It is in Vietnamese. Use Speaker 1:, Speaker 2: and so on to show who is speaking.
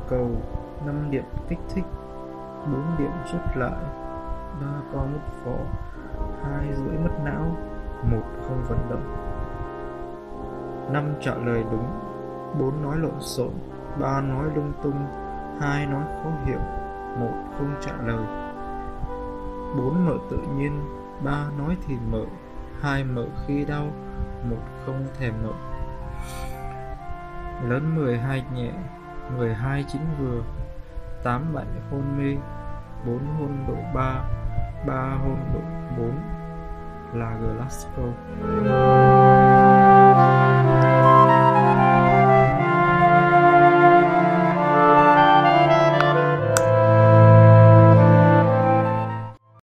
Speaker 1: cầu, 5 điểm kích thích, 4 điểm rút lại, 3 co mất vỏ, 2 rưỡi mất não, 1 không vận động. 5 trả lời đúng, 4 nói lộn xộn, 3 nói lung tung, 2 nói khó hiểu, 1 không trả lời. 4 mở tự nhiên, 3 nói thì mở, 2 mở khi đau, 1 không thèm mở. Lớn 12 nhẹ, 12 chín vừa, 8 7 hôn mê, 4 hôn độ 3, 3 hôn độ 4 là Glasgow.